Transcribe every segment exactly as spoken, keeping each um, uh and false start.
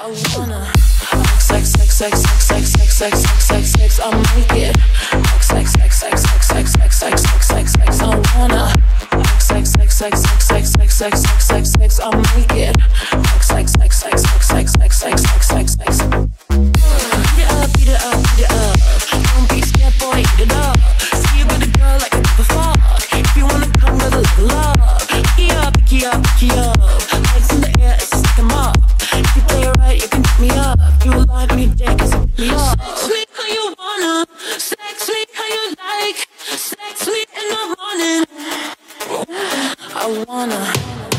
wanna sex, sex, sex, sex, sex, sex, sex, sex, sex, sex. I'm naked. Sex, sex, sex, sex, sex, sex, sex, sex, sex, sex. I wanna sex, sex, sex, sex, sex, sex, sex, sex, sex, sex. I'm naked. Sex, sex, sex, sex, sex, sex, sex, sex, sex, sex. Beat it up, beat it up, beat it up. Don't be scared, boy, eat it up. See you with a girl like I did before. If you wanna come, gotta level up. Pick it up, pick it up, pick it up. Lights in the air, it's a stick 'em up. If you play it right, you can pick me up. You like me, dick, cause you pick me up. Sex me how you wanna, sex me how you like. Sex me in the morning. I wanna.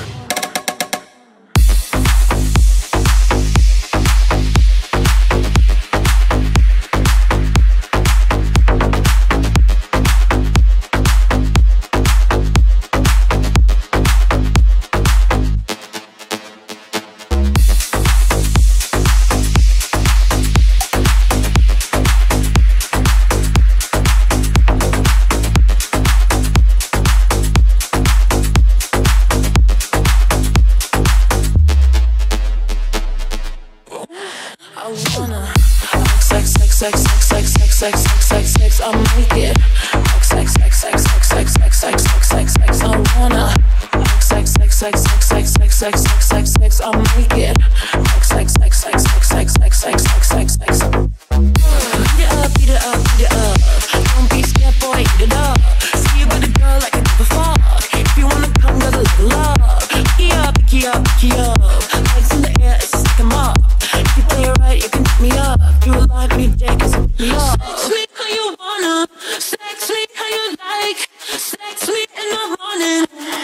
I wanna sex, sex, sex, sex, sex, sex, sex, sex, sex, sex. I'm naked. Sex, sex, sex, sex, sex, sex, sex, sex, sex, sex. I wanna sex, sex, sex, sex, sex, sex, sex, sex, sex, sex. I'm naked. Sex, sex, sex, sex, sex, sex, sex, sex, sex, sex. Beat it up, beat it up, beat it up. Don't be scared, boy, eat it up. See you with a girl like I did before. If you wanna come, gotta level up. Pick it up, pick it up, pick it up. Lights in the air, it's a stick 'em up. If you play it right, you can pick me up. You like me, dick, cause you pick me up. Sex me how you wanna, sex me how you like. Sex me in the morning.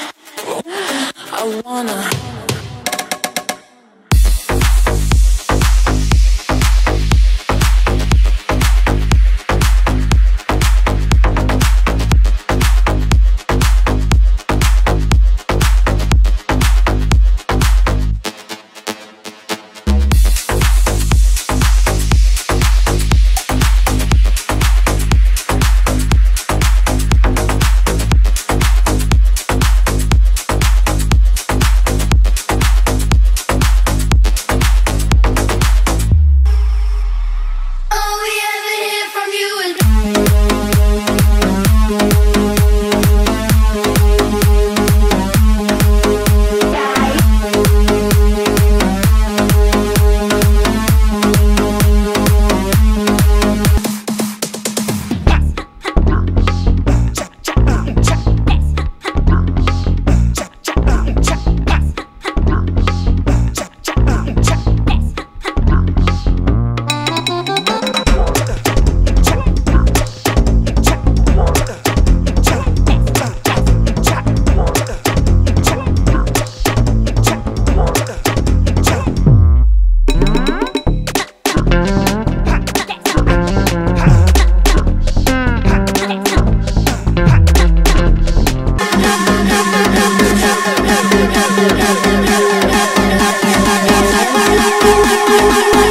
I wanna. We'll be right back.